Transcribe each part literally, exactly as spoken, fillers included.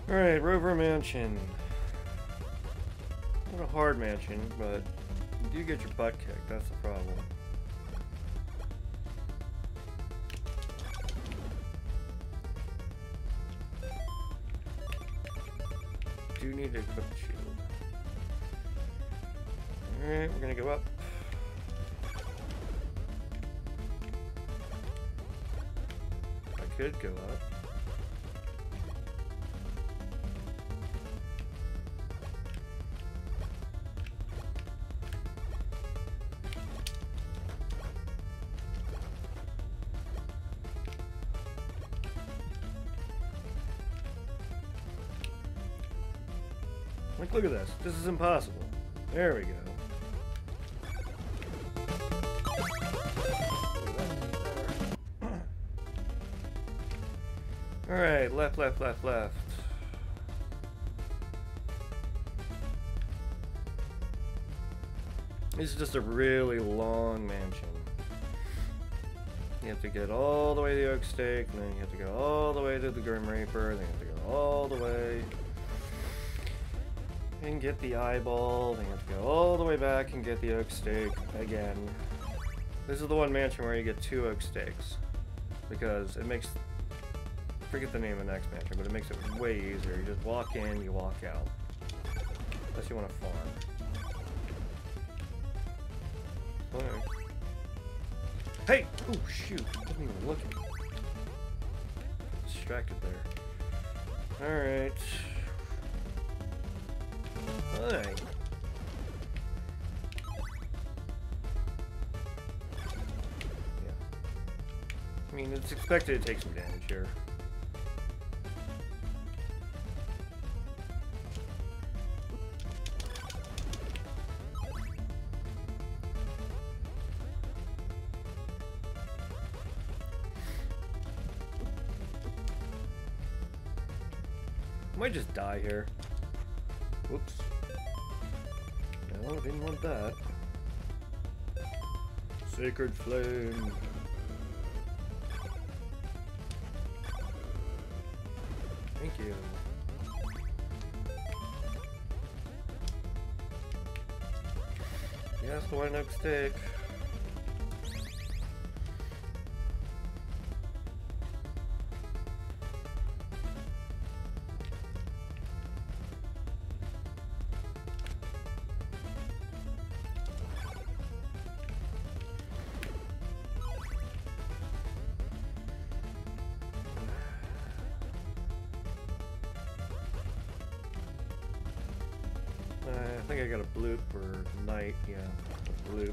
Alright, Rover Mansion. Not a hard mansion, but you do get your butt kicked, that's the problem. Do need to equip the shield. Alright, we're gonna go up. I could go up. Like, look at this. This is impossible. There we go. Alright, left, left, left, left. This is just a really long mansion. You have to get all the way to the Oak Stake, and then you have to go all the way to the Grim Reaper, and then you have to go all the way and get the eyeball, then you have to go all the way back and get the Oak Stake again. This is the one mansion where you get two Oak Stakes, because it makes, forget the name of the next mansion, but it makes it way easier. You just walk in, you walk out. Unless you want to farm. Alright. Hey! Oh shoot, I wasn't even looking. Distracted there. Alright. Hi. Yeah. I mean, it's expected to take some damage here. Might just die here. Whoops. No, I didn't want that. Sacred Flame. Thank you. Yes, the White Oak Stake. I think I got a bloop or night, yeah, a bloop.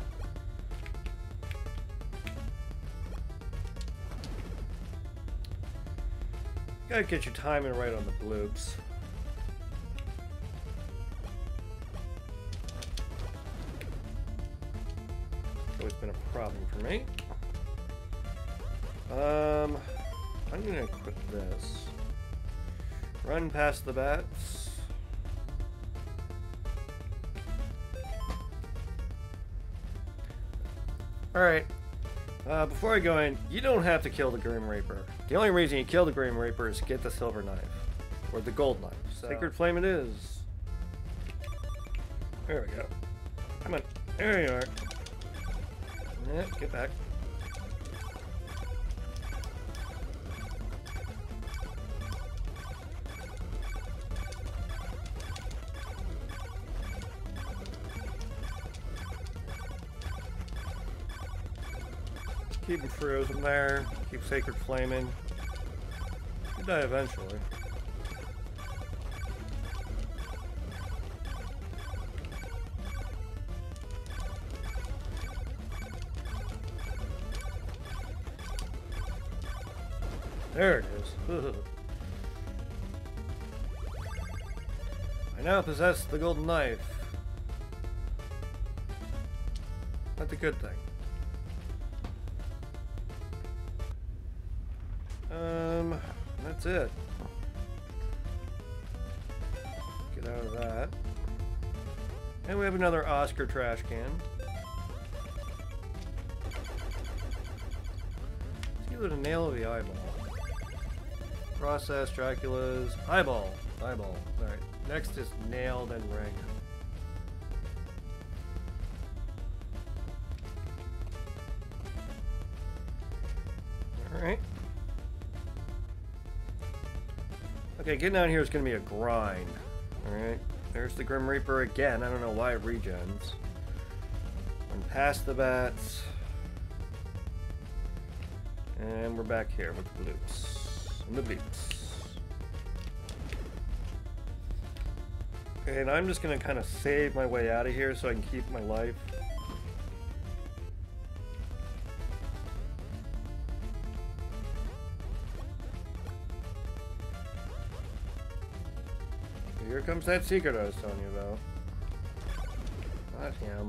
Gotta get your timing right on the bloops. Always been a problem for me. Um, I'm gonna equip this. Run past the bats. Alright, uh, before I go in, you don't have to kill the Grim Reaper. The only reason you kill the Grim Reaper is to get the silver knife. Or the gold knife. So. Sacred Flame it is. There we go. Come on. There you are. Yeah, get back. Keep him frozen there. Keep Sacred Flaming. You die eventually. There it is. I now possess the golden knife. That's a good thing. Um, that's it. Get out of that. And we have another Oscar trash can. Let's give it a nail of the eyeball. Process, Dracula's, Eyeball, Eyeball. Alright, next is Nailed and Ring. Alright. Okay, getting down here is going to be a grind. Alright, there's the Grim Reaper again. I don't know why it regens. And past the bats. And we're back here with the bloops. And the bleeps. Okay, and I'm just going to kind of save my way out of here so I can keep my life. Here comes that secret I was telling you about. Not him.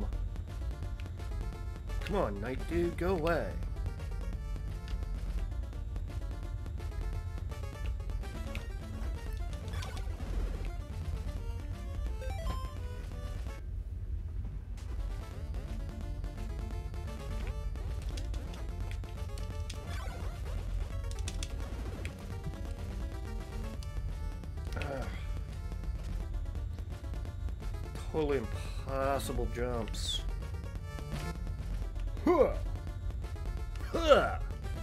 Come on, night dude, go away. Totally impossible jumps. Huh. Huh.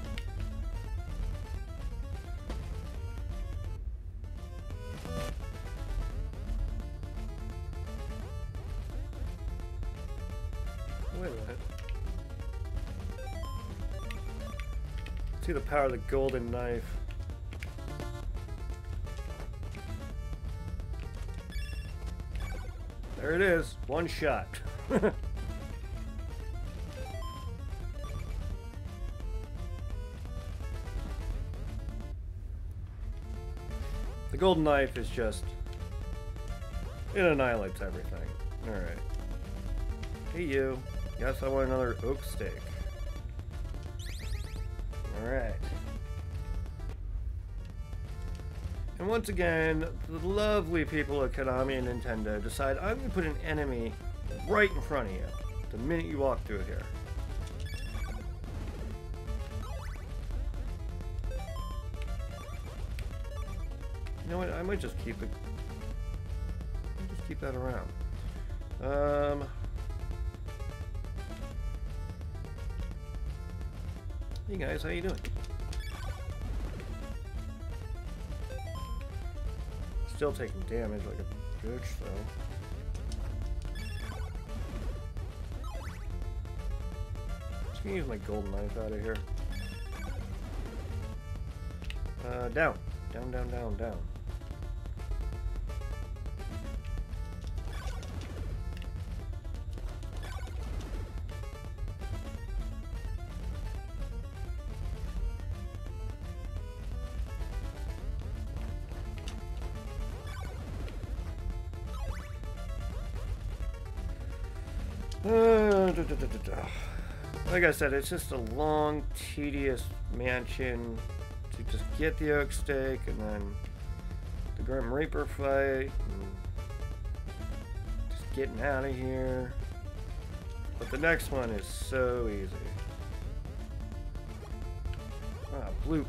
Wait a minute. See the power of the golden knife. There it is, one shot. The golden knife is just, it annihilates everything. Alright. Hey you, yes I want another oak steak. Alright. And once again, the lovely people at Konami and Nintendo decide I'm going to put an enemy right in front of you the minute you walk through here. You know what? I might just keep it. I'll just keep that around. Um. Hey guys, how you doing? Still taking damage like a bitch, though. Just gonna use my golden knife out of here. Uh, down. Down, down, down, down. Uh, da, da, da, da, da. Like I said, it's just a long, tedious mansion to just get the oak steak and then the Grim Reaper fight and just getting out of here. But the next one is so easy. Ah, bloop.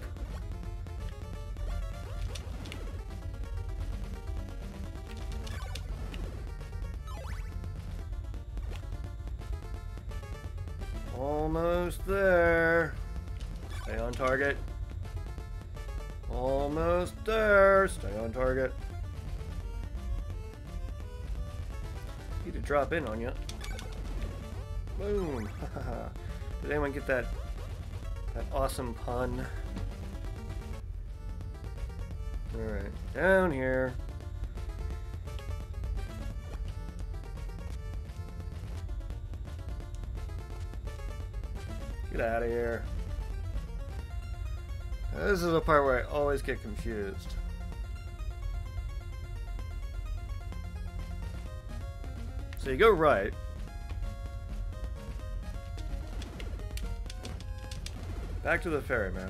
Almost there. Stay on target. Almost there. Stay on target. Need to drop in on you. Boom. Did anyone get that that awesome pun? Alright, down here. Get out of here. This is the part where I always get confused. So you go right. Back to the ferryman.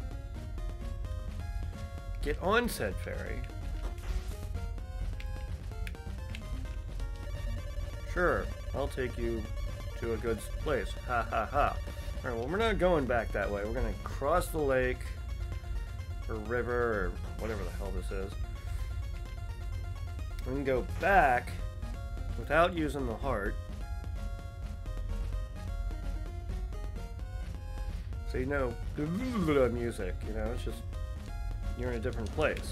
Get on said ferry. Sure, I'll take you to a good place. Ha ha ha. Alright, well we're not going back that way. We're gonna cross the lake or river, or whatever the hell this is. We can go back without using the heart. So you know, music, you know, it's just, you're in a different place.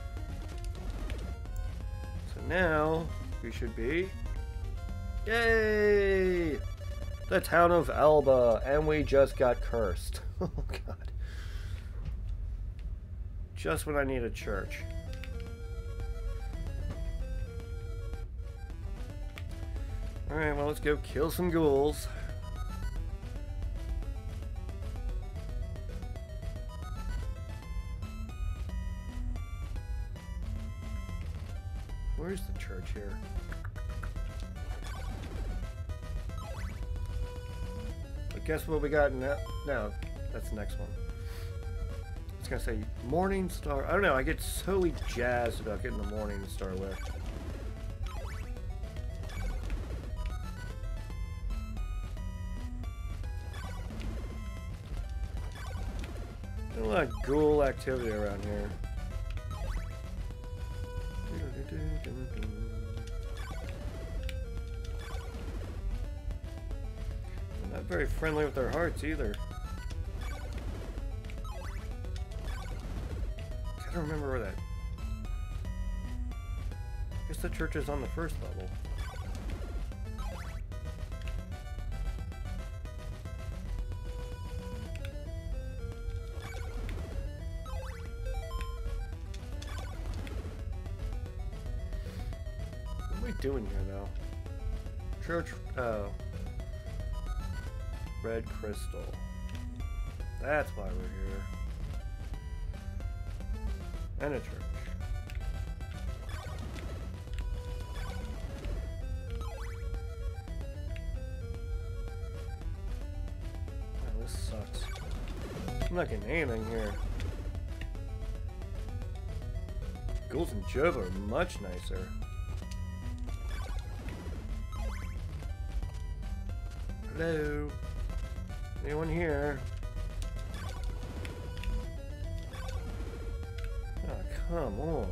So now, we should be, yay! The town of Alba, and we just got cursed. Oh god. Just when I need a church. Alright, well, let's go kill some ghouls. Where's the church here? But guess what we got now? No, that's the next one. I was gonna say Morning Star. I don't know, I get so jazzed about getting the Morning Star lift. There's a lot of ghoul activity around here. They're not very friendly with their hearts either. I don't remember where that. I guess the church is on the first level. Doing here now? Church, oh. Red Crystal. That's why we're here. And a church. Wow, this sucks. I'm not getting anything here. Ghouls and Jove are much nicer. Hello? Anyone here? Oh, come on.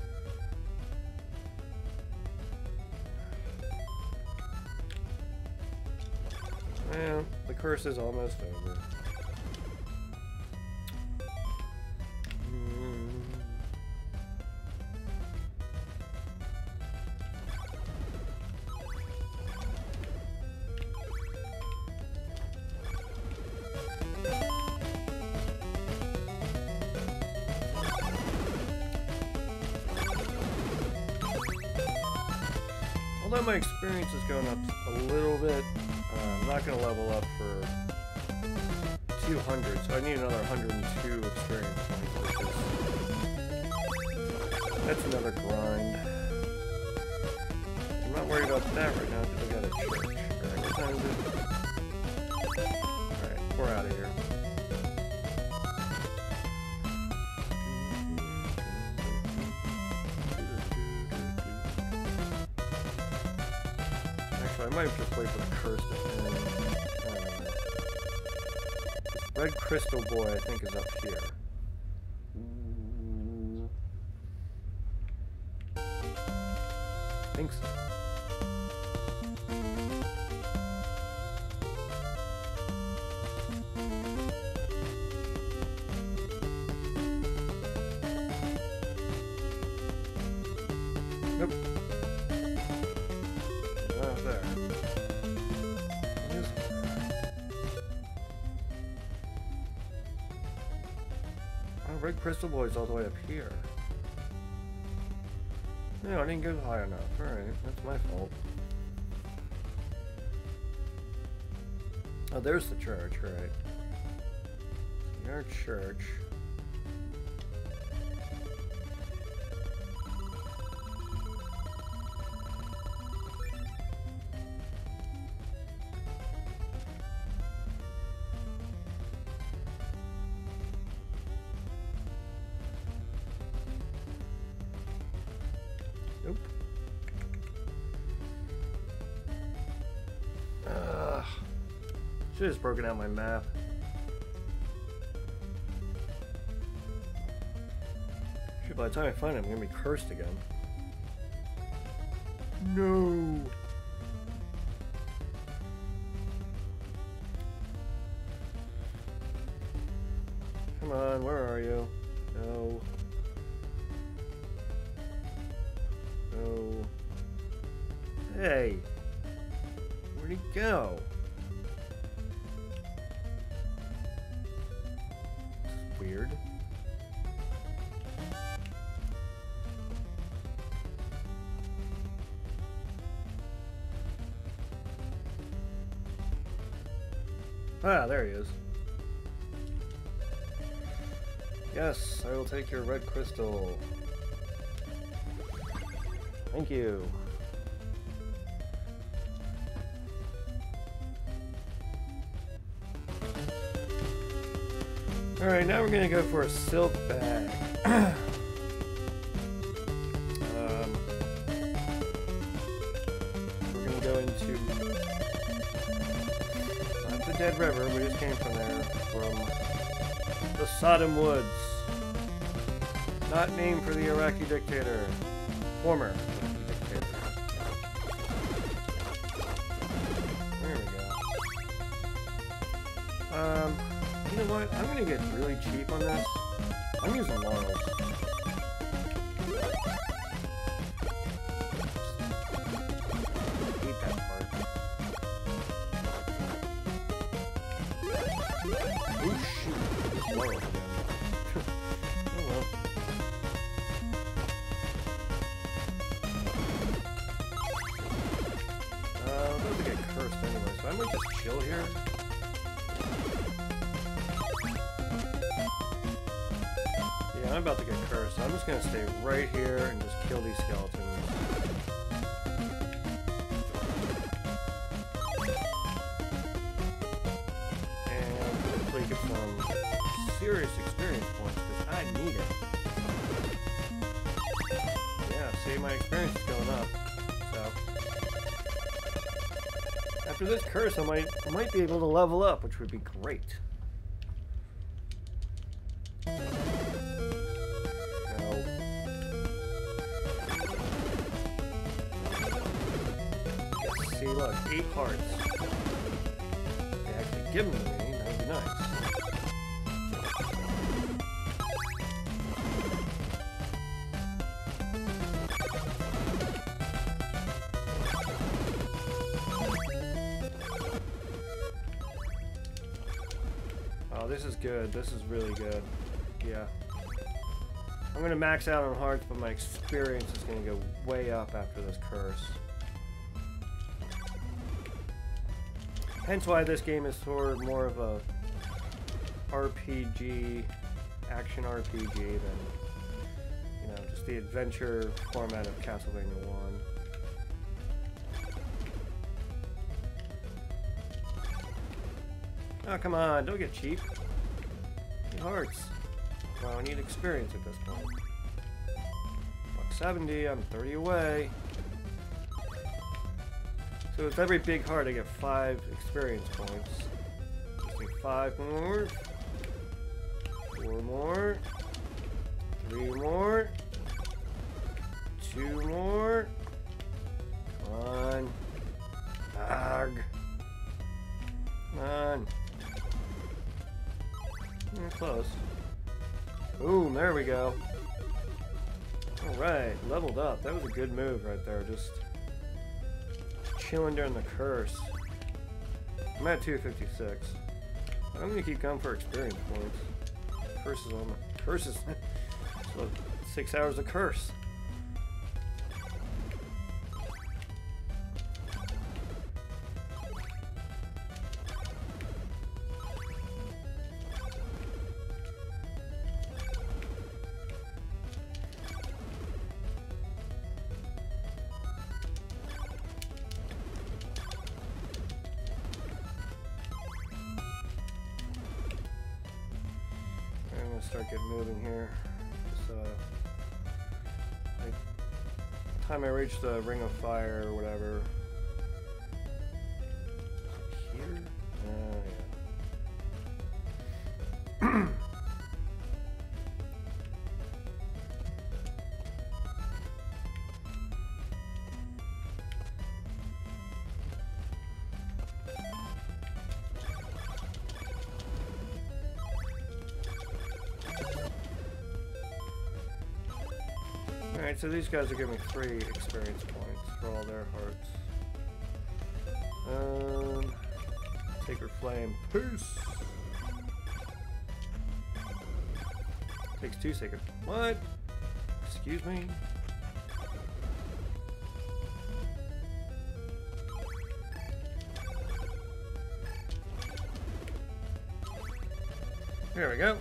Well, the curse is almost over. Although my experience is going up a little bit, uh, I'm not going to level up for two hundred, so I need another one hundred two experience points, which is, that's another grind. I'm not worried about that right now because I got a church. Alright, what time is it? Alright, we're out of here. I might just wait for the curse to end. Uh, Red Crystal Boy, I think, is up here. Ooh. I think so. Nope. Oh, there. Oh, Red Crystal Boy's all the way up here. No, I didn't go high enough. Alright, that's my fault. Oh, there's the church, right. Our church. Nope. Ugh. Should have just broken out my map. By the time I find it, I'm gonna be cursed again. No. Come on, where are you? No. No. Hey. Where'd he go? This is weird. Ah, there he is. Yes, I will take your red crystal. Thank you. Alright, now we're gonna go for a silk bag. um, we're gonna go into not the Dead River, we just came from there, from the Sodom Woods. Not named for the Iraqi dictator. Former Iraqi dictator. There we go. Um, you know what? I'm gonna get really cheap on this. I'm using laurels. Hate that part. Oh shoot! Just laurels again. Oh well. Uh, I'm about to get cursed anyway, so I might just chill here. Yeah, I'm about to get cursed, so I'm just gonna stay right here and just kill these skeletons. And hopefully get some serious experience points, because I need it. Yeah, see, my experience is going up, so... After this curse, I might, I might be able to level up, which would be great. See, look, eight hearts. If they actually give them to me, that would be nice. Oh, this is good. This is really good. Yeah. I'm gonna max out on hearts, but my experience is gonna go way up after this curse. Hence why this game is sort of more of a R P G, action R P G than, you know, just the adventure format of Castlevania one. Oh, come on, don't get cheap. I need hearts. Well, I need experience at this point. Buck seventy, I'm thirty away. So with every big heart, I get five experience points. Just need five more. Four more. Three more. Two more. Come on. Arg. Come on. You're close. Boom, there we go. Alright, leveled up. That was a good move right there. Just chilling during the curse. I'm at two fifty-six. I'm gonna keep going for experience points. Curses on my curses. So six hours of curse. Start getting moving here. Just, uh, like, time I reach the Ring of Fire or whatever. Here? Oh, yeah. Alright, so these guys are giving me three experience points for all their hearts. Um, Sacred Flame. Peace! Takes two sacred. What? Excuse me? There we go.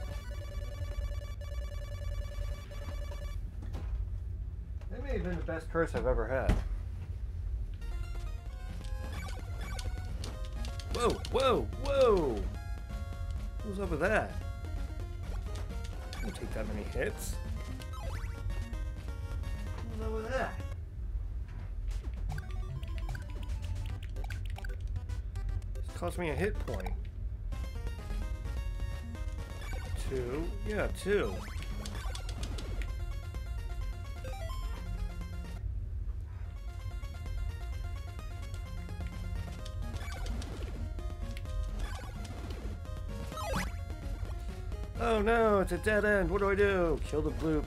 That may have been the best curse I've ever had. Whoa, whoa, whoa! What's up with that? I don't take that many hits. What's up with that? This cost me a hit point. Two? Yeah, two. Oh no, it's a dead end. What do I do? Kill the bloop.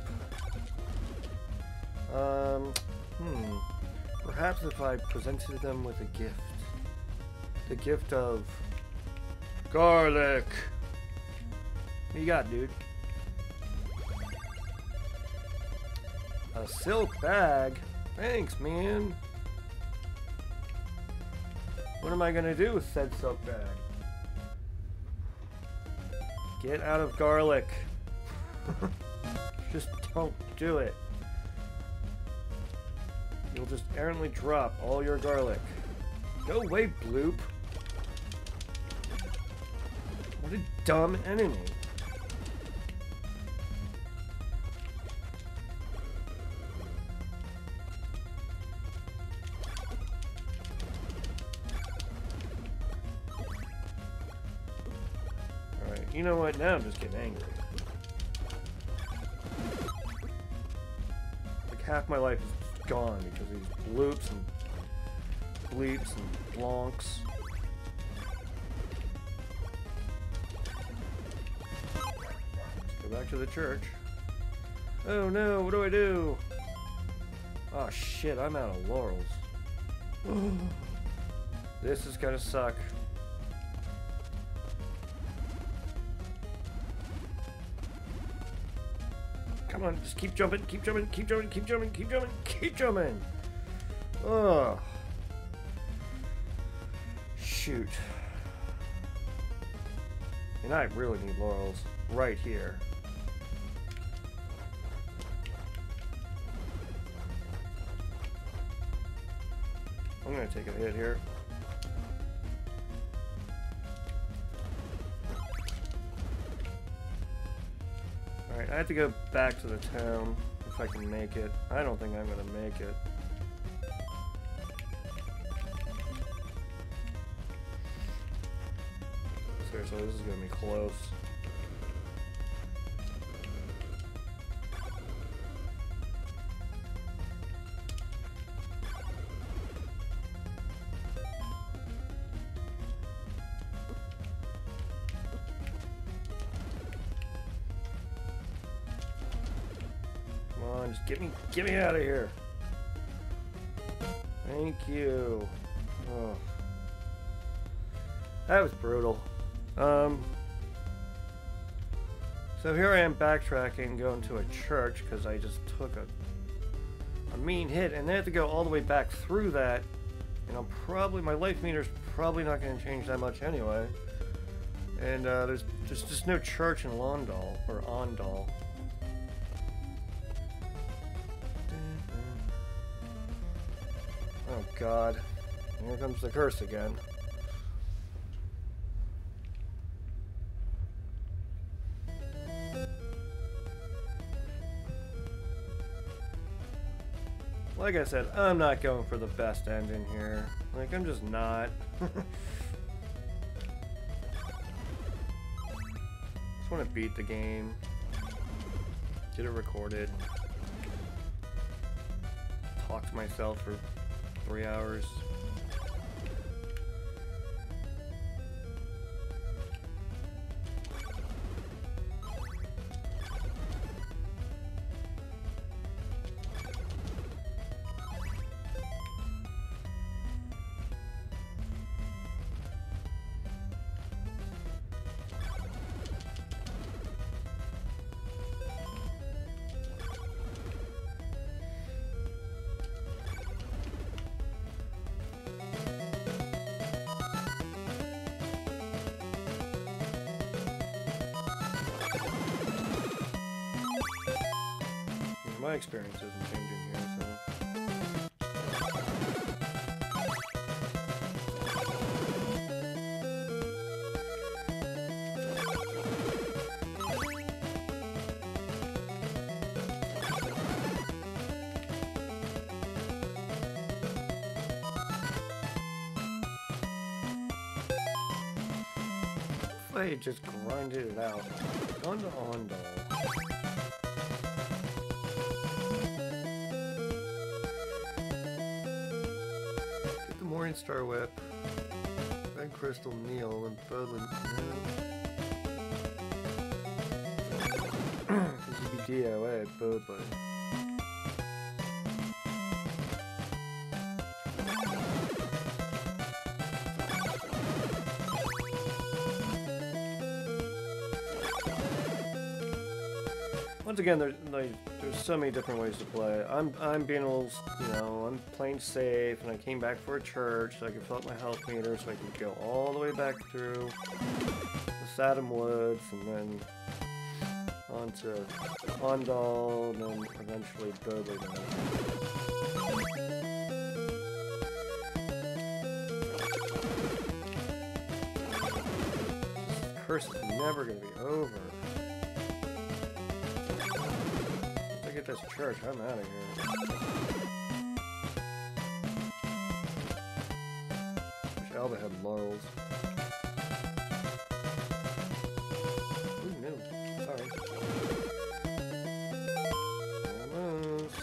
Um, hmm. Perhaps if I presented them with a gift. The gift of garlic. What you got, dude? A silk bag? Thanks, man. What am I gonna do with said silk bag? Get out of garlic. Just don't do it. You'll just errantly drop all your garlic. Go away, bloop. What a dumb enemy. You know what? Now I'm just getting angry. Like half my life is gone because of these bloops and bleeps and blonks. Let's go back to the church. Oh no, what do I do? Oh shit, I'm out of laurels. This is gonna suck. Come on, just keep jumping, keep jumping, keep jumping, keep jumping, keep jumping, keep jumping. Oh. Shoot. And I really need laurels right here. I'm gonna take a hit here. Alright, I have to go back to the town if I can make it. I don't think I'm gonna make it. Seriously, this is gonna be close. Just get me, get me out of here. Thank you. Oh. That was brutal. Um. So here I am backtracking, going to a church because I just took a a mean hit, and I have to go all the way back through that. And I'm probably my life meter's probably not going to change that much anyway. And uh, there's just just no church in Londal or Ondal. Oh god, here comes the curse again. Like I said, I'm not going for the best ending here. Like, I'm just not. Just want to beat the game. Get it recorded. Talk to myself for three hours. my experience isn't changing here, so. I just grinded it out. On to Ondol. Get the Morningstar Whip. Then Crystal Needle and Bodlin. Because you'd be D O A at Bodlin. Once again, there's like there's so many different ways to play. I'm I'm being a little, you know, I'm playing safe, and I came back for a church so I could fill up my health meter, so I could go all the way back through the Saddam Woods, and then onto Ondol, and then eventually Bodlin. This curse is never gonna be over. Get this church, I'm out of here. Wish Alba had laurels. Ooh, no. Sorry. Almost.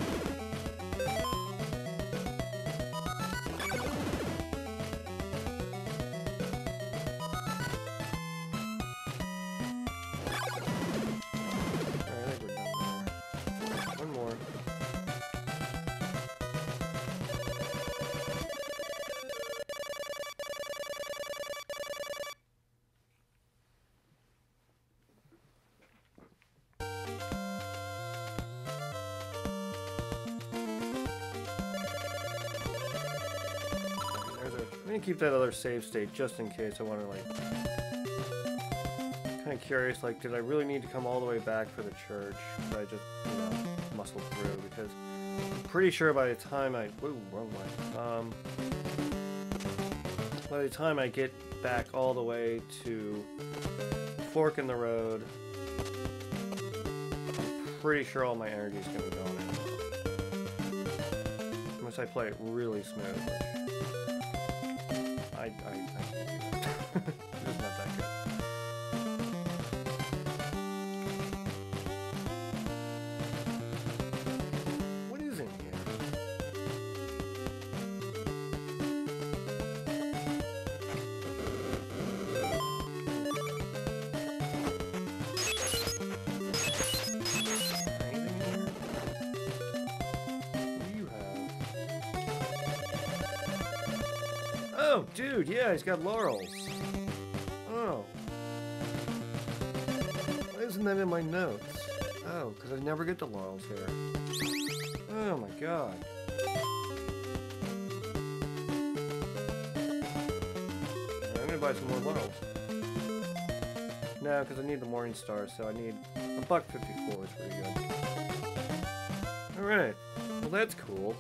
I'm gonna keep that other save state just in case I want to, like, kind of curious, like, did I really need to come all the way back for the church? Did I just, you know, muscle through? Because I'm pretty sure by the time I, whoa, wrong way. Um, by the time I get back all the way to Fork in the Road, I'm pretty sure all my energy is gonna be gone. Unless I play it really smooth. I, I, I can't do that. It's not that good. What is in here? Anything in here? What do you have? Oh, dude, yeah, he's got laurels. Oh. Why isn't that in my notes? Oh, because I never get the laurels here. Oh my god. I'm gonna buy some more laurels. No, because I need the Morningstar, so I need a buck fifty-four is pretty good. Alright. Well, that's cool.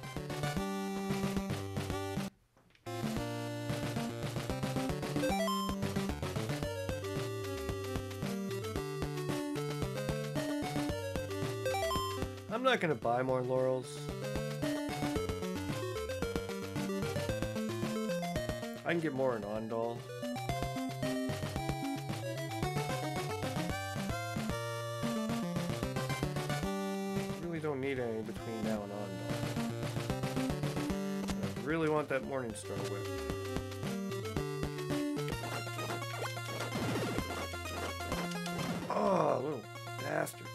I'm not gonna buy more laurels. I can get more in Ondol. Really don't need any between now and Ondol. I really want that Morningstar Whip. Oh, little bastards.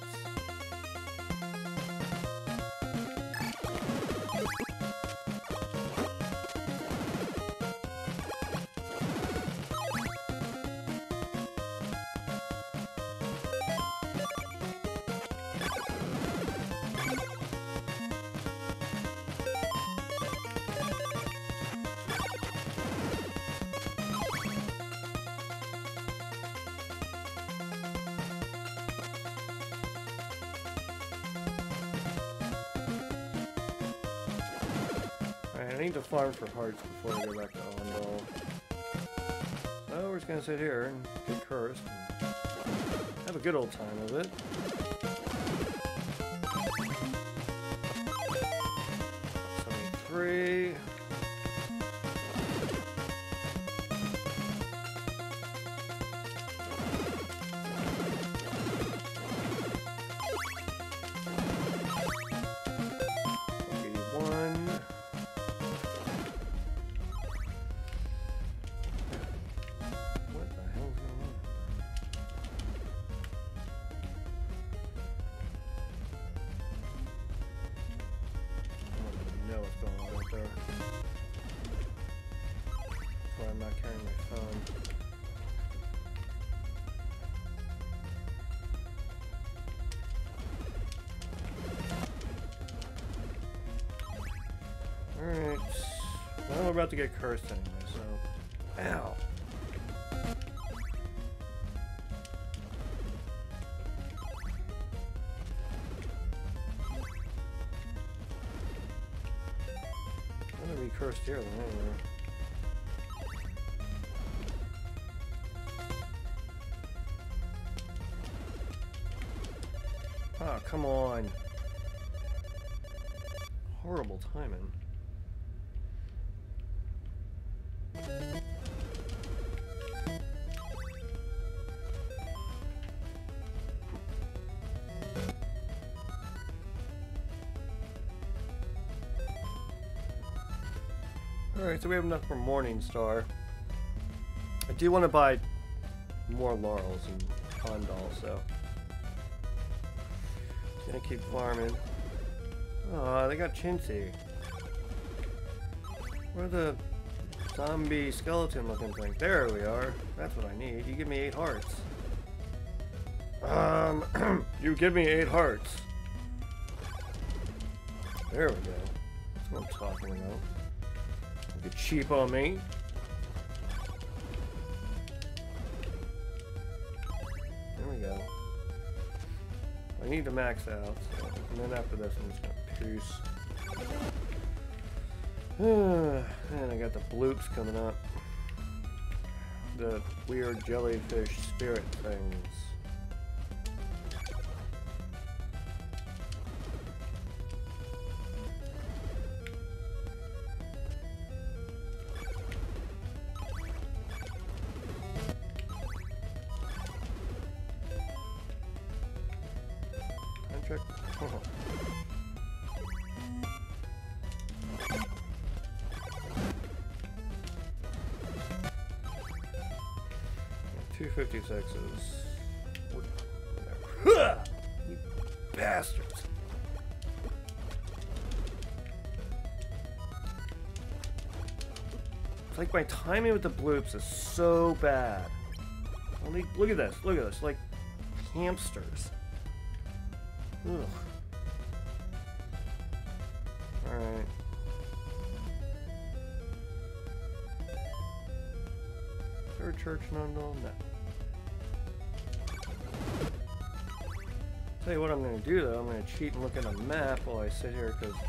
need to farm for hearts before I go back to Ondal. So we're just gonna sit here and get cursed and have a good old time of it. seventy-three. Alright. Well, we're about to get cursed anyway, so. Ow. I'm gonna be cursed here then anyway. Ah, come on. Horrible timing. Alright, so we have enough for Morningstar. I do want to buy more laurels and Ondal, so just gonna keep farming. Aw, they got Chintzy. Where the zombie skeleton looking thing? There we are. That's what I need. You give me eight hearts. Um, you give me eight hearts. There we go. That's what I'm talking about. Don't get cheap on me. There we go. I need to max out, so, and then after this I'm just gonna pierce. And I got the bloops coming up. The weird jellyfish spirit things. Contract. Oh. two fifty-sixes. Whatever. You bastards. It's like my timing with the bloops is so bad. Only, look at this. Look at this. Like hamsters. Ugh. Alright. Is there a church in Ondal? No. Tell you what I'm going to do though, I'm going to cheat and look at a map while I sit here, because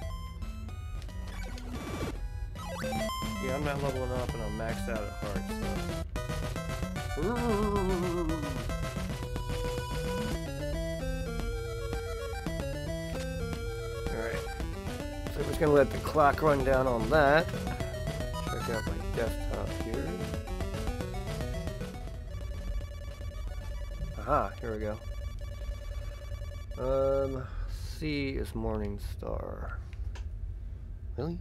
yeah, I'm not leveling up and I'm maxed out at heart, so. Alright. So I'm just going to let the clock run down on that. Check out my desktop here. Aha, here we go. Um, C is Morningstar. Really?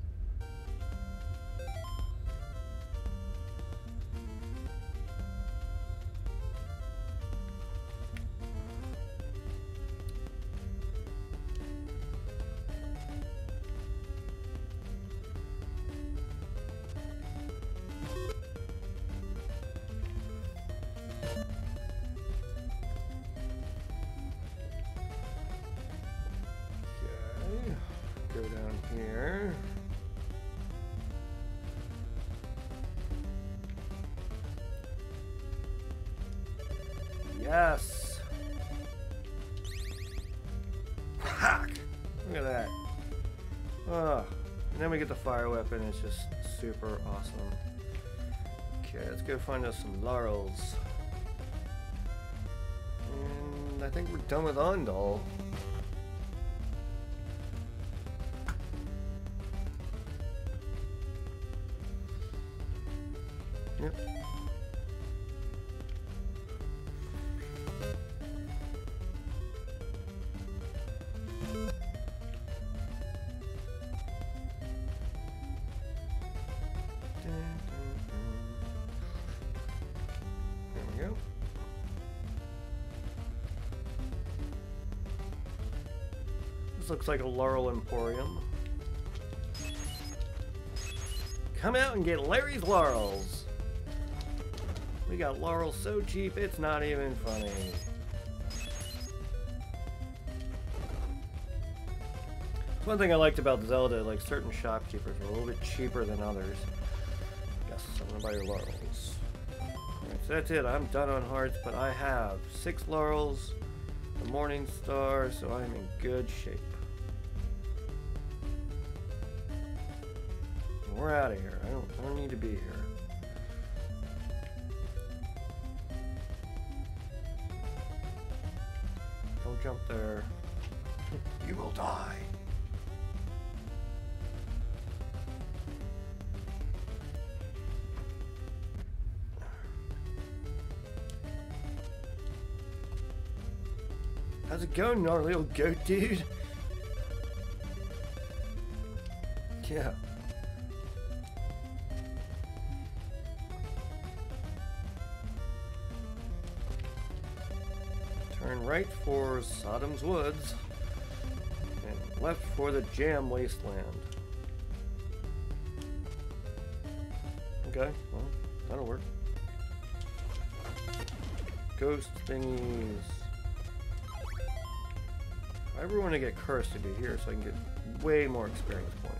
Go down here. Yes. Hack. Look at that. Oh, then we get the fire weapon. It's just super awesome. Okay, let's go find us some laurels. And I think we're done with Ondal. Yep. This looks like a Laurel Emporium. Come out and get Larry's Laurels. We got laurels so cheap it's not even funny. That's one thing I liked about Zelda, like certain shopkeepers were a little bit cheaper than others. Yes, I'm gonna buy your laurels. Alright, so that's it. I'm done on hearts, but I have six laurels, a Morning Star, so I'm in good shape. We're out of here. I don't, I don't need to be here. Don't jump there. You will die. How's it going, our little goat dude? Yeah. Turn right for Sodom's Woods, and left for the Jam Wasteland. Okay, well, that'll work. Ghost thingies. I ever want to get cursed to be here so I can get way more experience points.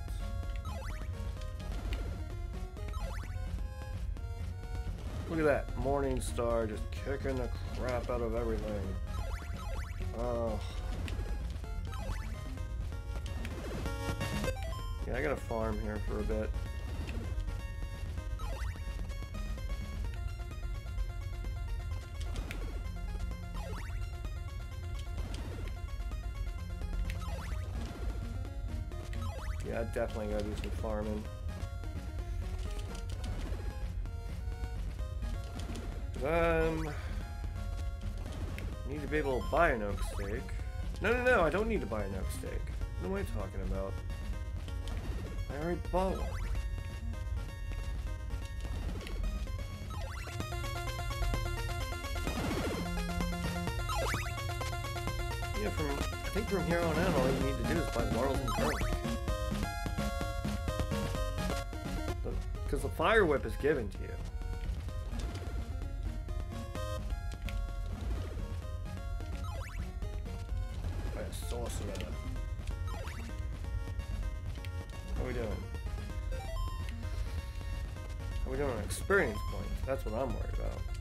Look at that, Morning Star just kicking the crap out of everything. Oh. Yeah, I gotta farm here for a bit. Yeah, I definitely gotta do some farming. Um, need to be able to buy an oak steak. No, no, no, I don't need to buy an oak steak. What am I talking about? I already bought one. Yeah, from, I think from here on out, all you need to do is buy laurels and garlic. Because the fire whip is given to you. How are we doing? How are we doing on experience points? That's what I'm worried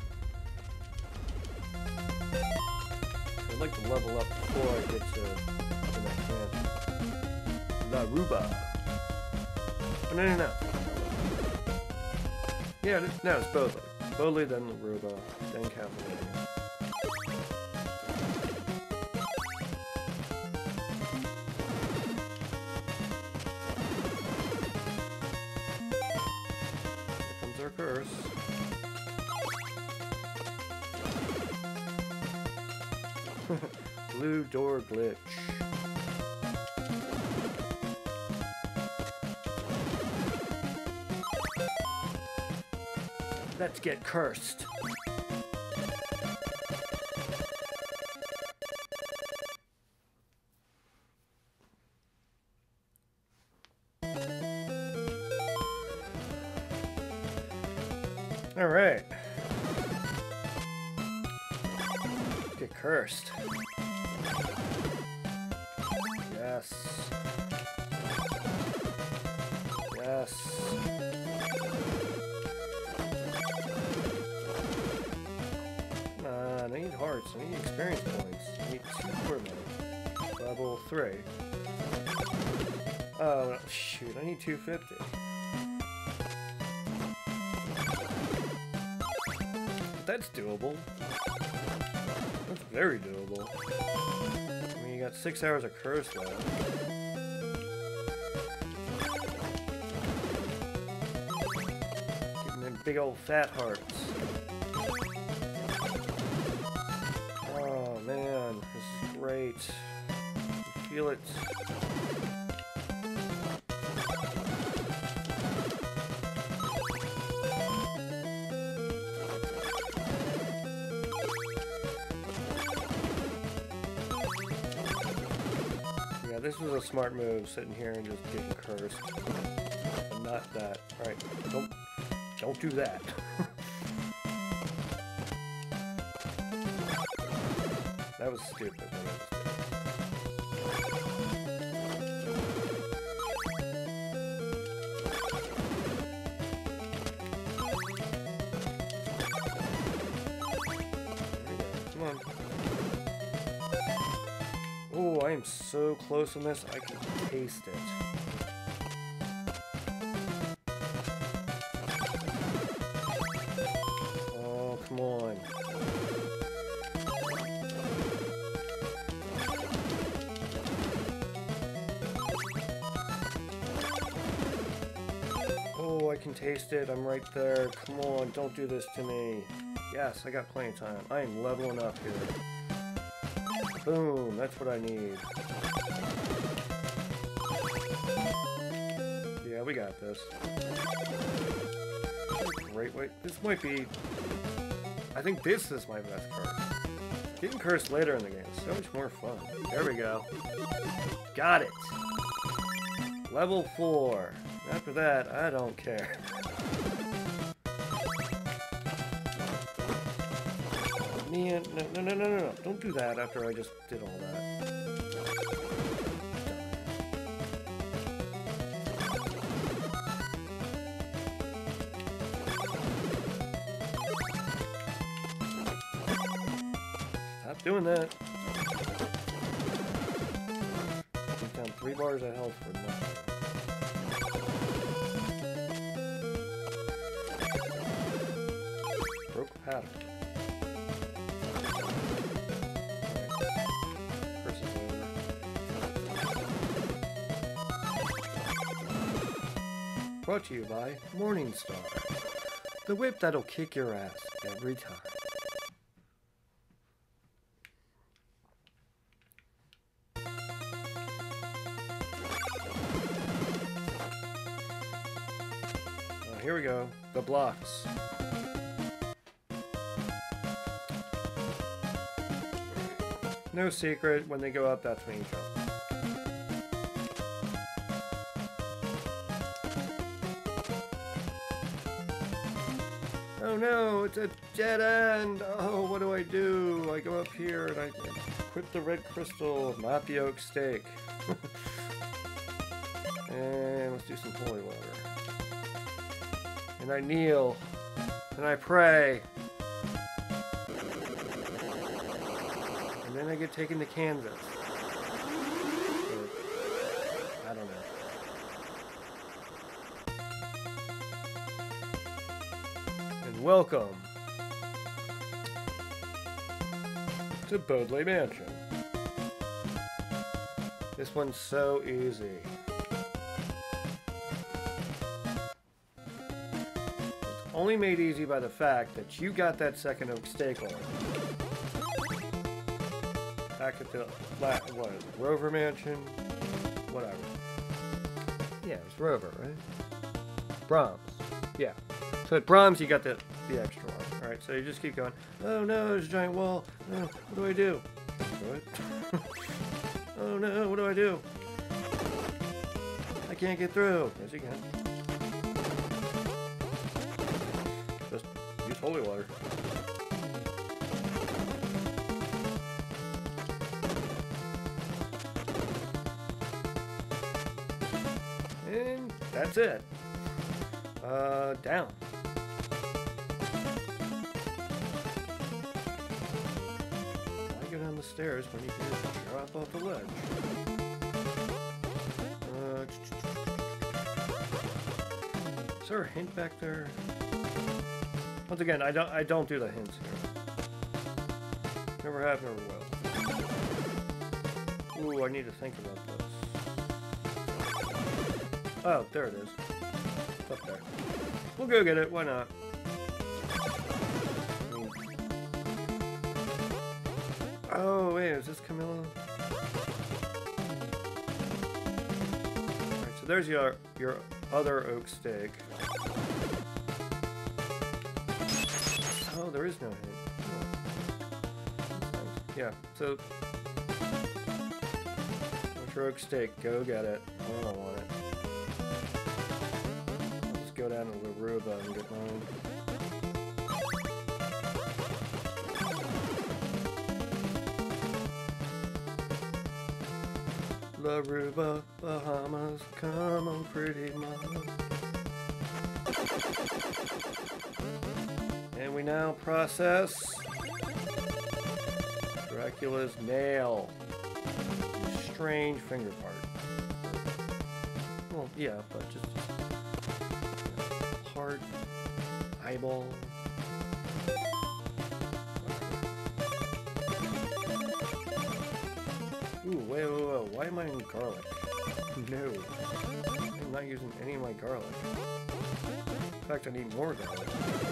about. I'd like to level up before I get to the next man. La Ruba. Oh, no, no, no. Yeah, no, it's Bodley. Bodley, then La Ruba, then Cavalier. Curse. Blue door glitch. Let's get cursed. All right. Get cursed. Yes. Yes. Nah, I need hearts. I need experience points. I need two for them. Level three. Oh, shoot, I need two fifty. But that's doable. That's very doable. I mean, you got six hours of curse left. Getting them big old fat hearts. Oh man, this is great. You feel it. Yeah, this was a smart move, sitting here and just getting cursed. But not that. Alright, don't don't do that. That was stupid. That was stupid. Come on. Oh, I am so close on this, I can taste it. Oh, come on. Oh, I can taste it. I'm right there. Come on, don't do this to me. Yes, I got plenty of time. I am leveling up here. Boom, that's what I need. Yeah, we got this. Great way. This might be... I think this is my best curse. Getting cursed later in the game is so much more fun. There we go. Got it. Level four. After that, I don't care. Man, no, no, no, no, no, no. Don't do that after I just did all that. Stop doing that. Took down three bars of health for nothing. Broke pattern. Brought to you by Morningstar, the whip that'll kick your ass every time. Uh, here we go, the blocks. No secret, when they go up, that's when you jump. Oh no, it's a dead end! Oh, what do I do? I go up here and I equip the red crystal, not the oak stake. And let's do some holy water. And I kneel. And I pray. And then I get taken to Kansas. Or, I don't know. Welcome to Bodley Mansion. This one's so easy. It's only made easy by the fact that you got that second oak stake on. Back at the, what is it, Rover Mansion? Whatever. Yeah, it's Rover, right? Brahms. Yeah. So at Brahms, you got the, the extra one. Alright, so you just keep going. Oh no, there's a giant wall. Oh, what do I do? What? Oh no, what do I do? I can't get through. Yes, you can. Just use holy water. And that's it. Uh, down. Down the stairs when you can drop off the ledge. Uh, Is there a hint back there? Once again, I don't I don't do the hints here. Never have, never will. Ooh, I need to think about this. Oh, there it is. It's up there. We'll go get it, why not? Oh, wait, is this Camilla? Alright, so there's your your other oak stake. Oh, there is no hint. Oh. Yeah, so what's your oak stake? Go get it. I don't want it. I'll just go down to Laruba and get mine. Laruba, Bahamas, come on, pretty mama. And we now process Dracula's nail. Strange finger part. Well, yeah, but just hard eyeball. Ooh, wait, wait, wait, why am I in garlic? No. I'm not using any of my garlic. In fact, I need more garlic.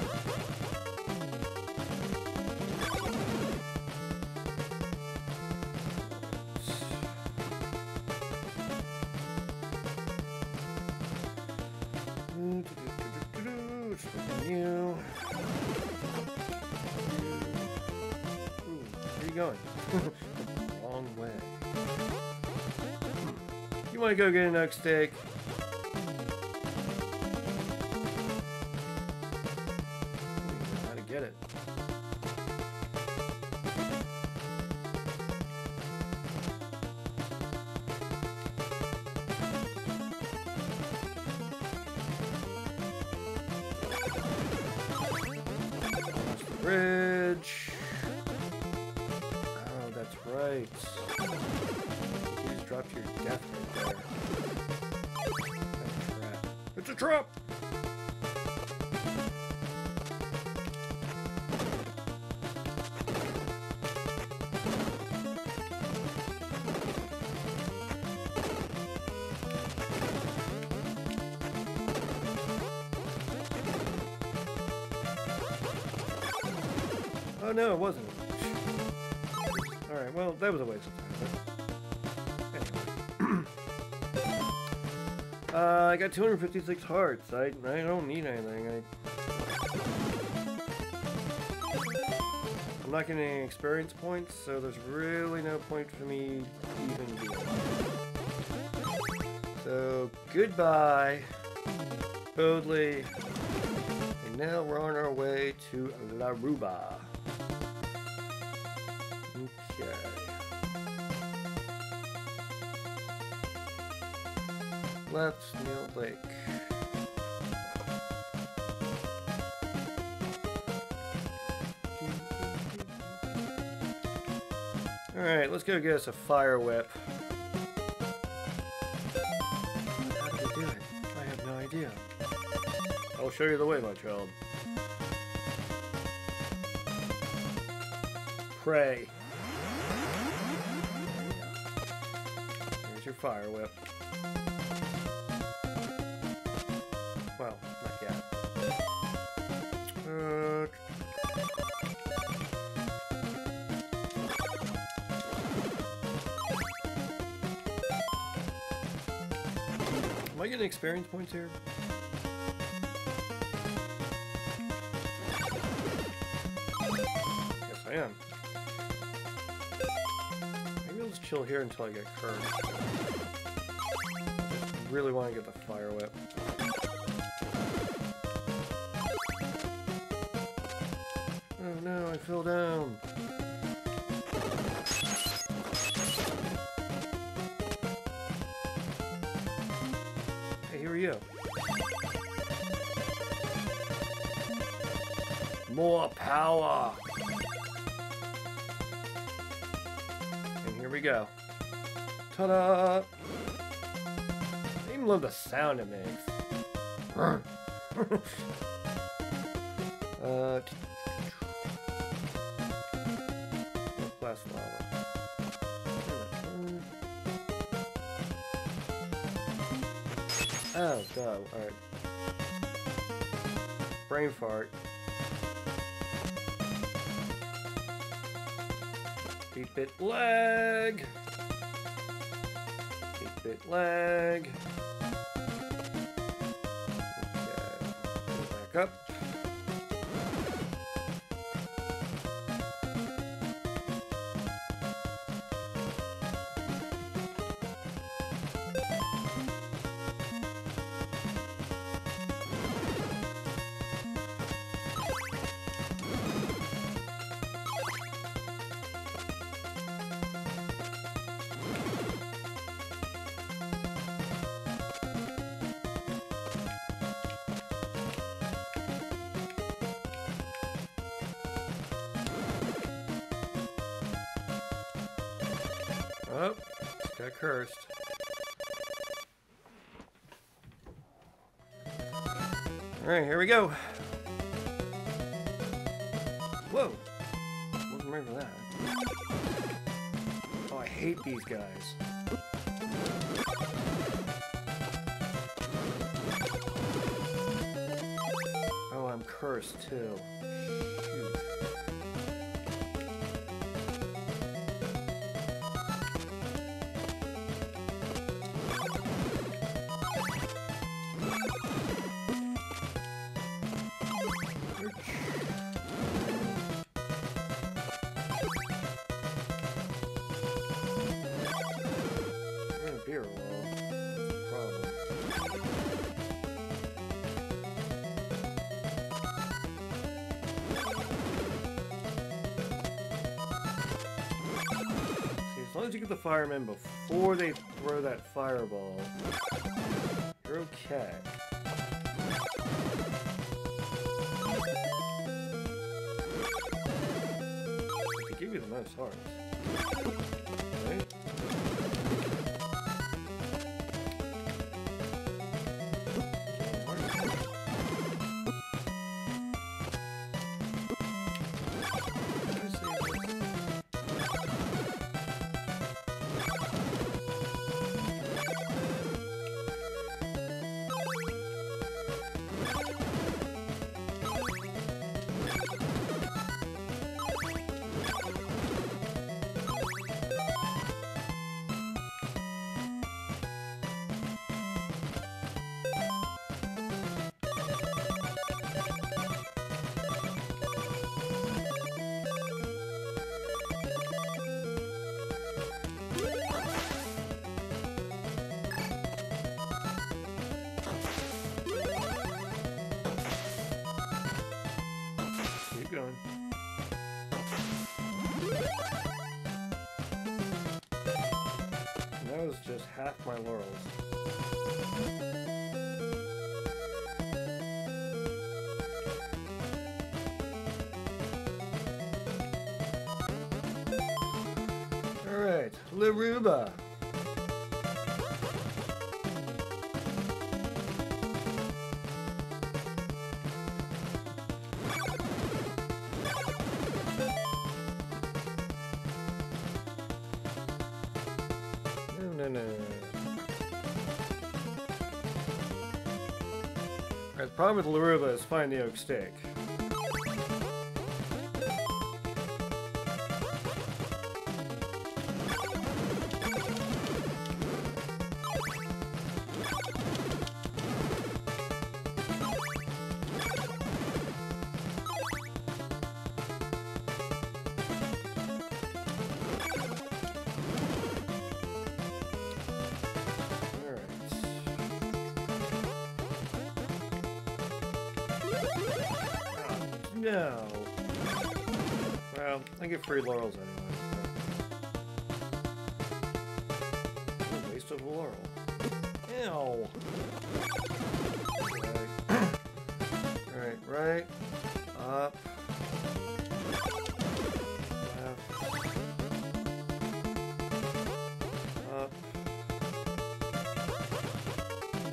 New. Ooh, where are you going? Wrong way. You want to go get an oak steak? How to get it? Across the bridge. Oh, that's right. You just dropped your death right there. That's a trap. It's a trap! Oh no, it wasn't. Alright, well, that was a waste of time. Anyway. uh, I got two hundred fifty-six hearts. I, I don't need anything. I, I'm not getting any experience points, so there's really no point for me even doing it. So, goodbye, Bodley. And now we're on our way to Laruba. Okay. Left Snail Lake. Alright, let's go get us a fire whip. How did I do it? I have no idea. I'll show you the way, my child. Pray. Here's your fire whip. Well, not yet. Uh, am I getting experience points here? Yes, I am. Maybe I'll just chill here until I get curved. I really want to get the fire whip. Oh no, I fell down. Hey, here are you. More power. And here we go. Ta-da! Hey, love the sound it makes. uh, Blast lava. Oh, duh. Alright. Brain fart. eight-bit lag. eight-bit lag. Okay. Back up. Oh, got cursed. Alright, here we go. Whoa! Wasn't ready for that. Oh, I hate these guys. Oh, I'm cursed too. Shoot. Beer wall. Problem. See, as long as you get the firemen before they throw that fireball, you're okay. They give you the most hearts. Right? Keep going. And that was just half my laurels. Alright, Laruba. No, no. Right, the problem with Laruba is find the oak steak. No. Well, I get free laurels anyway. So. What a waste of a laurel. Ew. Right. Alright, right. Up. Left. Up.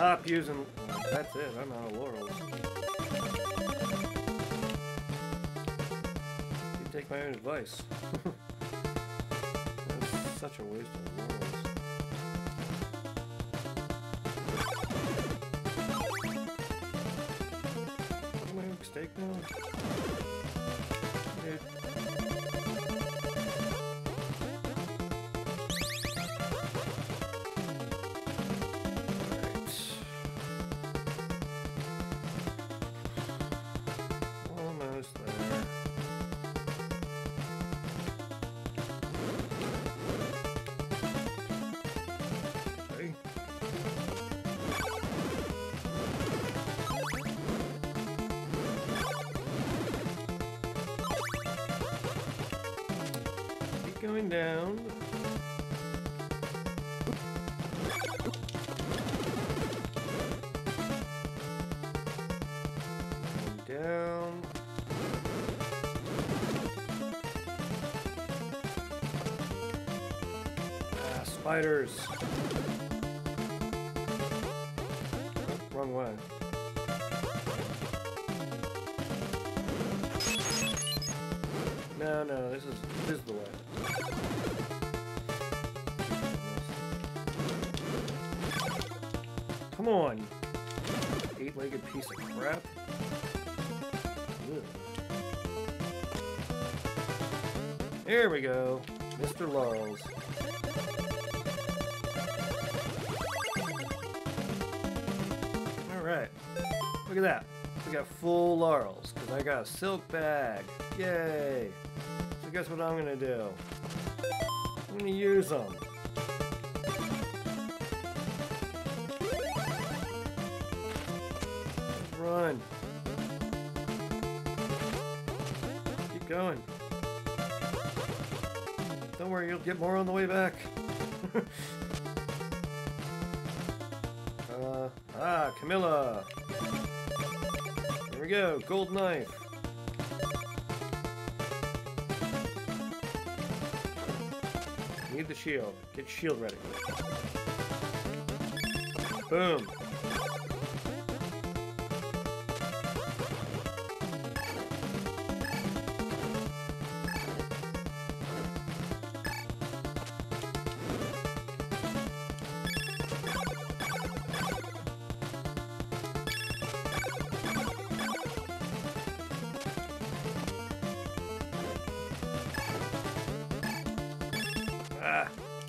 Stop using... Well, that's it, I'm out of laurels. You take my own advice. That's such a waste of laurels. Am I a mistake now? Dude. Going down. Going down. Ah, spiders. Oh, wrong way. No, no, this is this is the way. Come on, eight-legged piece of crap. Ugh. There we go, Mister Laurels. All right, look at that. We got full laurels because I got a silk bag. Yay! So guess what I'm gonna do? I'm gonna use them. Run. Keep going. Don't worry, you'll get more on the way back. uh, ah, Camilla. Here we go, gold knife. Need the shield. Get shield ready. Boom. Ah.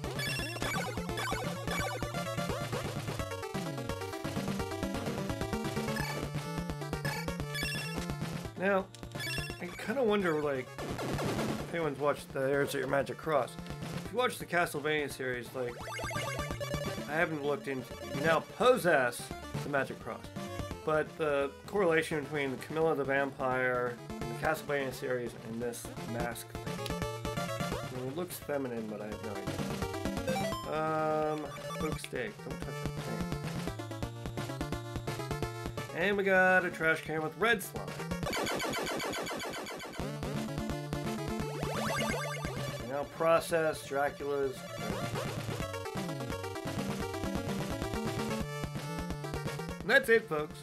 Now, I kind of wonder, like, if anyone's watched the Heirs of Your Magic Cross. If you watch the Castlevania series, like, I haven't looked into, you now possess the Magic Cross. But the correlation between the Camilla the Vampire, and the Castlevania series, and this mask thing. I mean, it looks feminine, but I have no idea. Um, oak steak. Don't touch it. And we got a trash can with red slime. Now process Dracula's. And that's it, folks.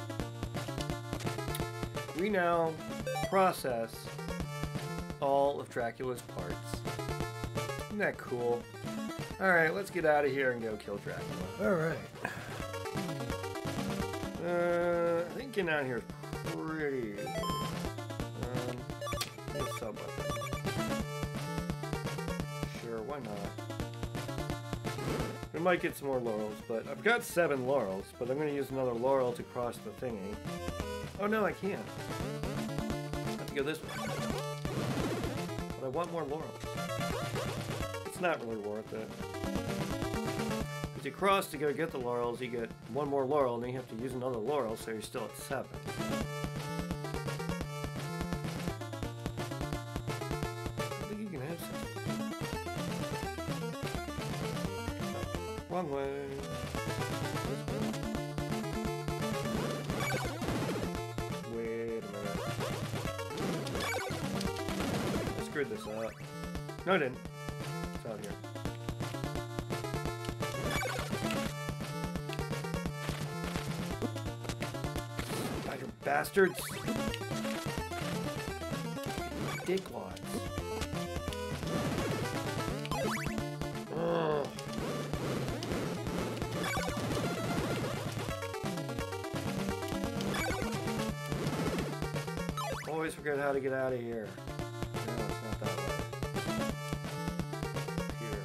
We now process all of Dracula's parts. Isn't that cool? Alright, let's get out of here and go kill Dracula. Alright. Uh, I think getting out of here is pretty... Um, let's sub button. Sure, why not? We might get some more laurels, but I've got seven laurels, but I'm going to use another laurel to cross the thingy. Oh no, I can't. I have to go this way. But I want more laurels. It's not really worth it. As you cross to go get the laurels, you get one more laurel, and then you have to use another laurel, so you're still at seven. I think you can have some. Oh, wrong way. Wait a minute. I screwed this up. No, I didn't. It's out here. bastards! Dickwads. Ugh. Always forget how to get out of here. No, it's not that way. Here.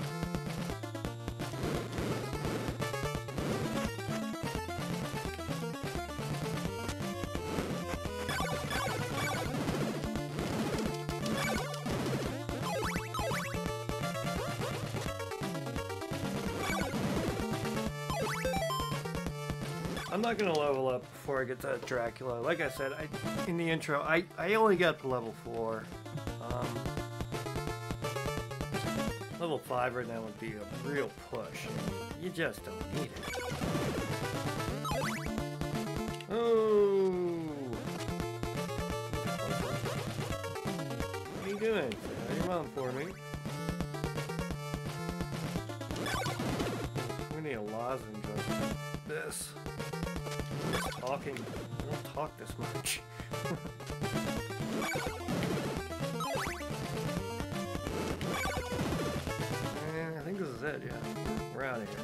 I'm not gonna level up before I get to Dracula. Like I said, I, in the intro, I, I only got to level four. Um, level five right now would be a real push. You just don't need it. Oh! What are you doing? Say your mom for me. We need a lozenge of this. Talking. I don't talk this much. And I think this is it, yeah. We're out of here.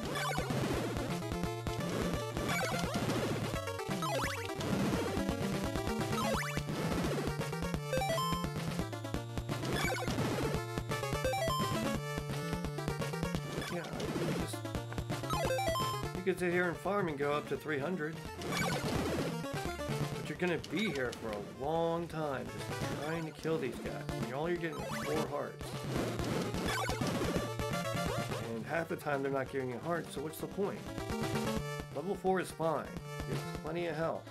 Yeah, you just... You could sit here and farm and go up to three hundred. You're gonna be here for a long time just trying to kill these guys. And all you're getting is four hearts. And half the time they're not giving you hearts, so what's the point? Level four is fine. You have plenty of health.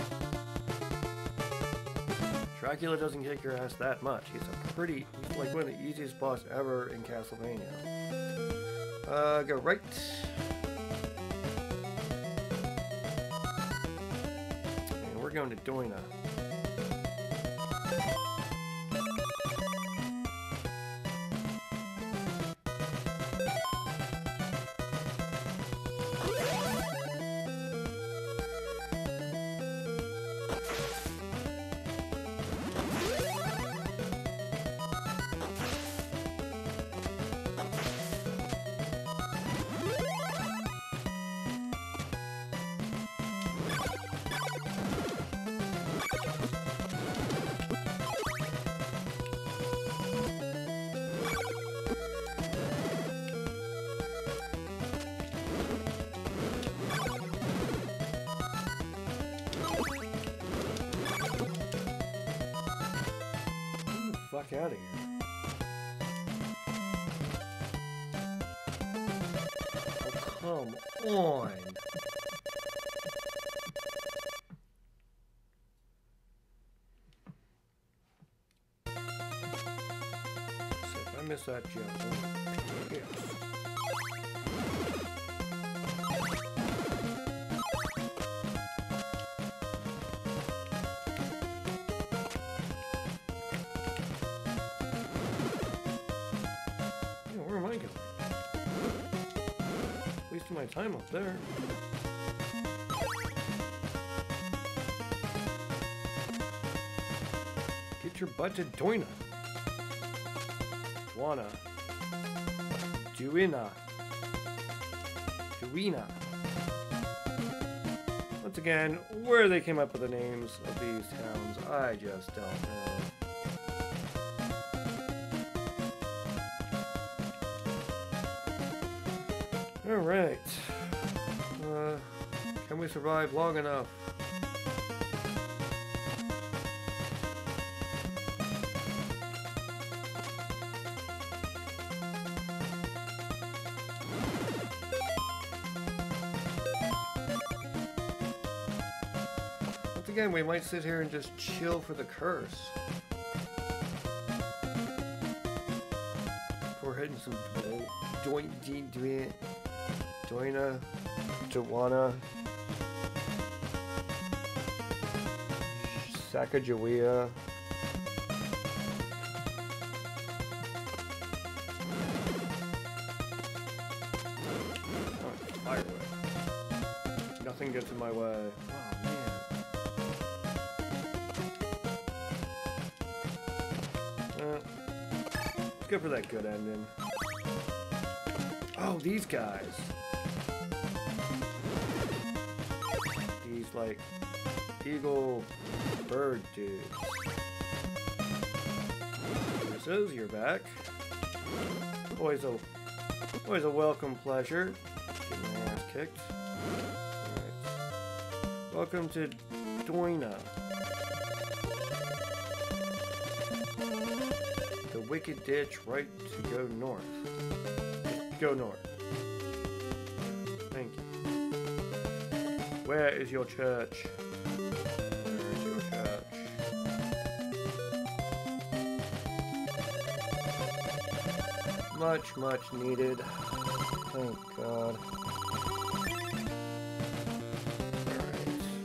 Dracula doesn't kick your ass that much. He's a pretty, he's like one of the easiest boss ever in Castlevania. Uh, go right. We're going to Doina. Fuck out of here. Oh, come on. So if I miss that jump, yes. Wasting my time up there. Get your butt to Doina. Dwana. Duina. Duina. Once again, where they came up with the names of these towns, I just don't know. Alright. Uh, can we survive long enough? Once again, we might sit here and just chill for the curse. Before hitting some joint joint joint. Doina, Joanna, Sacagawea. Oh, firewood. Nothing gets in my way. Oh man. go for that good ending. Oh, these guys. These, like, eagle bird dudes. Says you're back. Always a, always a welcome pleasure. Getting my ass kicked. Alright. Welcome to Doina. The wicked ditch right to go north. Go north. Thank you. Where is your church? Where is your church? Much, much needed. Thank God. Alright.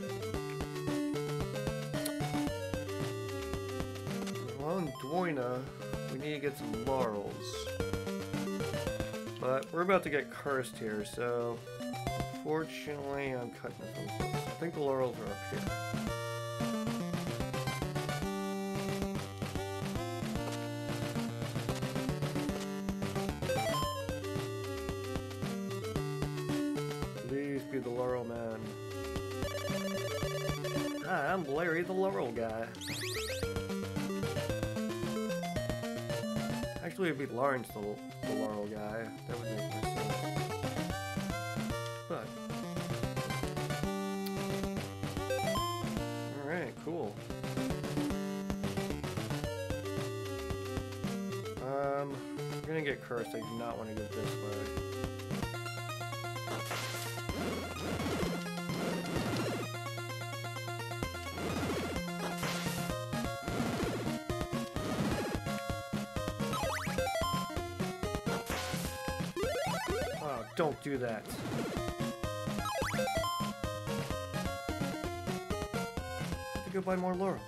Well, in Doina, we need to get some laurels. But we're about to get cursed here, so fortunately I'm cutting some close. I think the laurels are up here. Please be the laurel man. Hi, I'm Larry the laurel guy. Actually, it'd be Lawrence the, the laurel guy. That would make more sense. But alright, cool. Um, I'm gonna get cursed. I do not want to go this way. Don't do that. I have to go buy more laurels.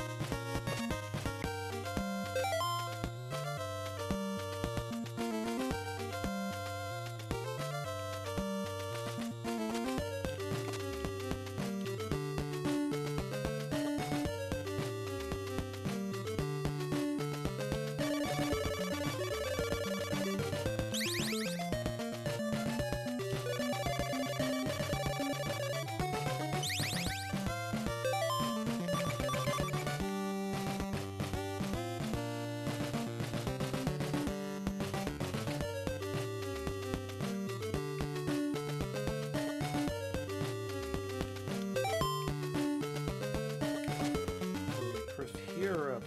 Europe.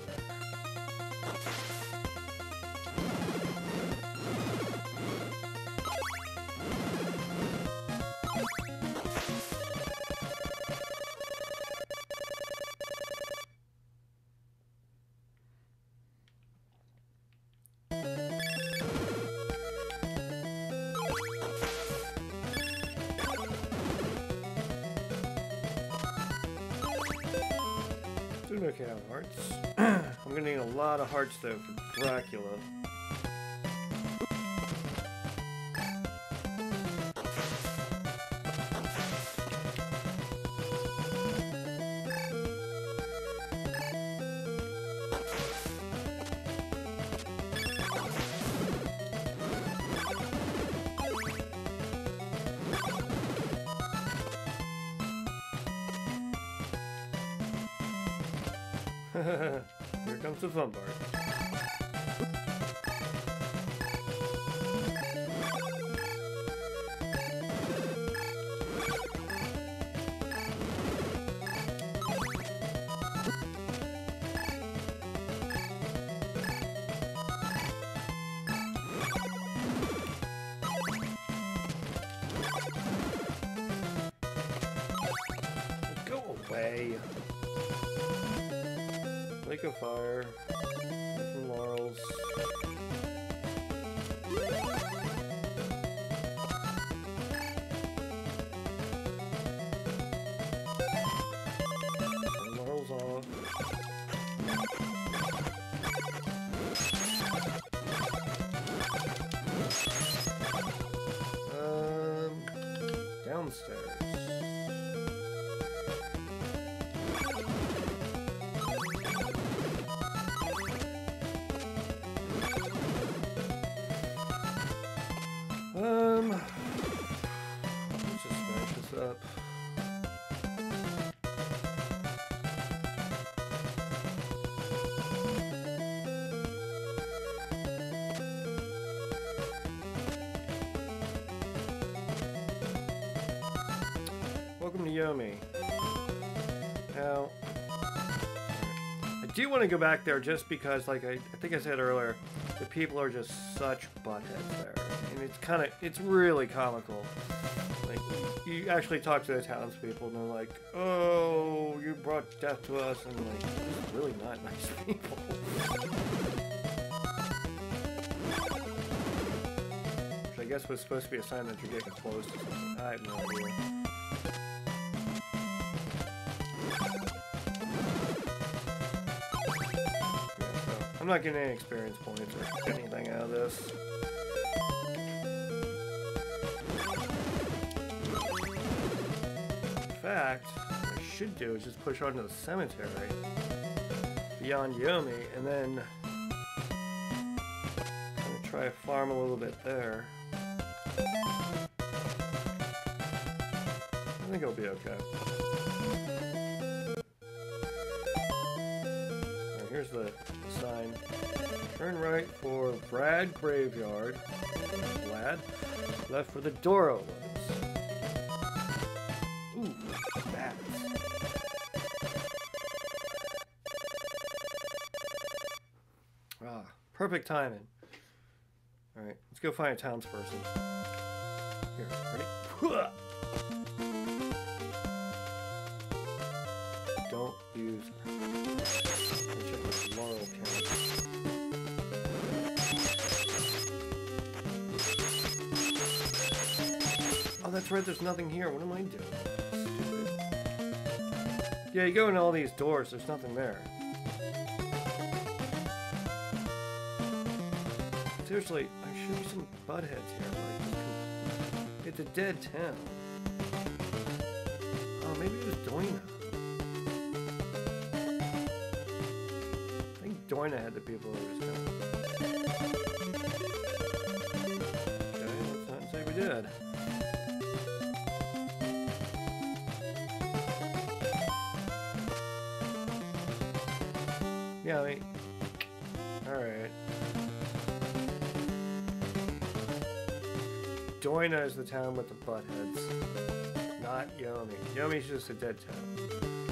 Doing okay on hearts. I'm gonna need a lot of hearts though for Dracula. Here comes the fun part. Go away. Lake of Fire, some laurels. And laurels off. Um, downstairs. Yomi. Now, I do want to go back there just because, like I, I think I said earlier, the people are just such buttheads there. And it's kind of, it's really comical. Like, you actually talk to the townspeople and they're like, oh, you brought death to us. And like, these are really not nice people. Which I guess was supposed to be a sign that you're getting close to something. I have no idea. I'm not getting any experience points or anything out of this. In fact, what I should do is just push on to the cemetery beyond Yomi, and then I'm gonna try to farm a little bit there. I think it'll be okay. Alright, here's the sign. Turn right for Brad Graveyard. Vlad. Left for the Doro Woods. Ooh, bats. Ah, perfect timing. Alright, let's go find a townsperson. Here, ready? Don't use Laurel County. Oh, that's right, there's nothing here. What am I doing? Stupid. Yeah, you go in all these doors, there's nothing there. Seriously, there should be some buttheads here. Like, it's a dead town. Oh, maybe it was Doina. I think Doina had the people who was kind of... Okay, let's not say we did. Yeah, I mean... Alright. Doina is the town with the buttheads. Not Yomi. Yomi's just a dead town.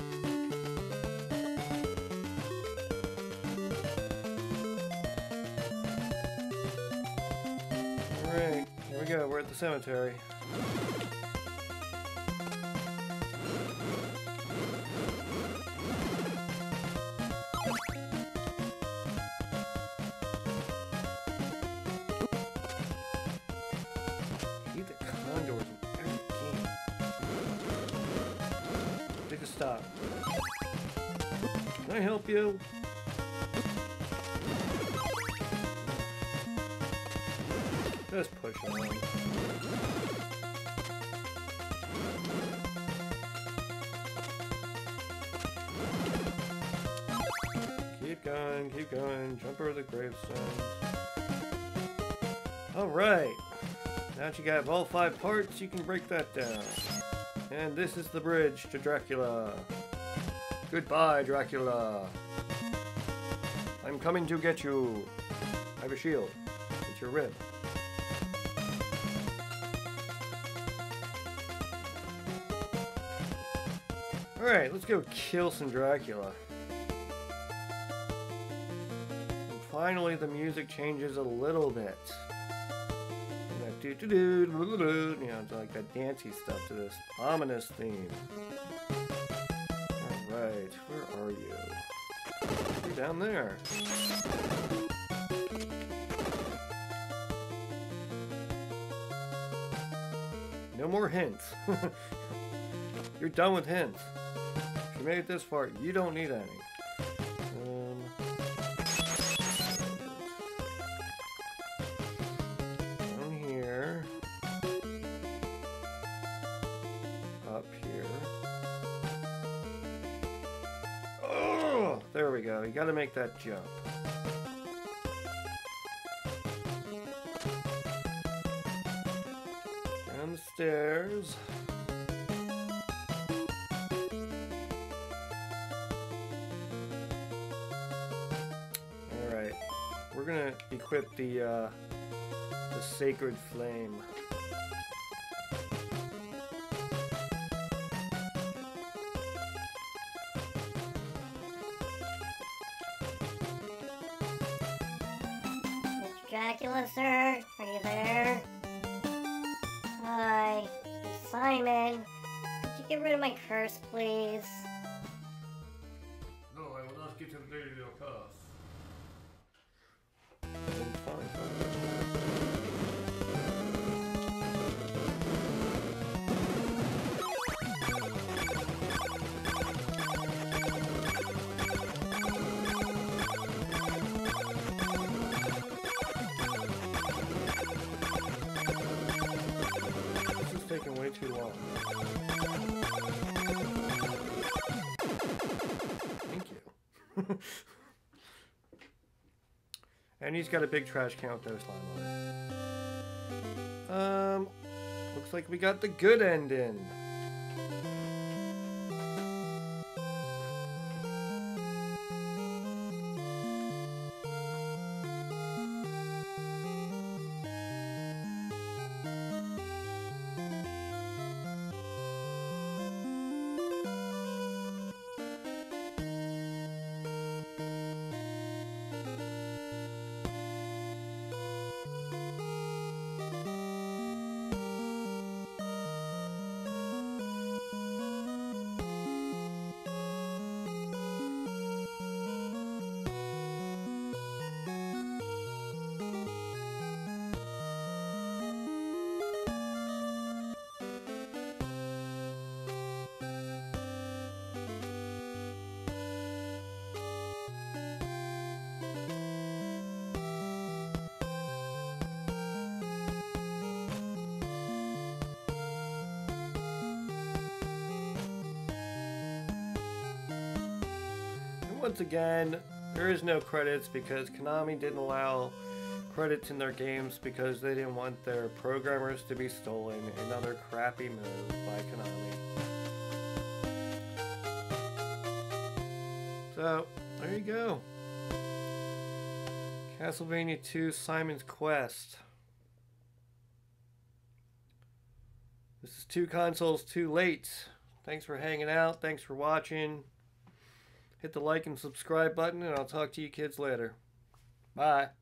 Alright, here we go. We're at the cemetery. Stop. Can I help you? Just push on. Keep going, keep going. Jump over the gravestones. Alright. Now that you got all five parts, you can break that down. And this is the bridge to Dracula. Goodbye, Dracula. I'm coming to get you. I have a shield. It's your rib. Alright, let's go kill some Dracula. And finally, the music changes a little bit. Do, do, do, do, do, you know, it's like that dancey stuff to this ominous theme. Alright, where are you? You're down there. No more hints. You're done with hints. If you made it this far, you don't need any. There we go. You gotta make that jump. Down the stairs. Alright. We're gonna equip the, uh, the Sacred Flame. Dracula, sir? Are you there? Hi, it's Simon. Could you get rid of my curse, please? No, I will not get rid of your curse. This is taking way too long. Thank you. And he's got a big trash can with no slime on it. Um, looks like we got the good end in. Once again, there is no credits because Konami didn't allow credits in their games because they didn't want their programmers to be stolen. Another crappy move by Konami. So, there you go. Castlevania two Simon's Quest. This is two consoles too late. Thanks for hanging out. Thanks for watching. Hit the like and subscribe button, and I'll talk to you kids later. Bye.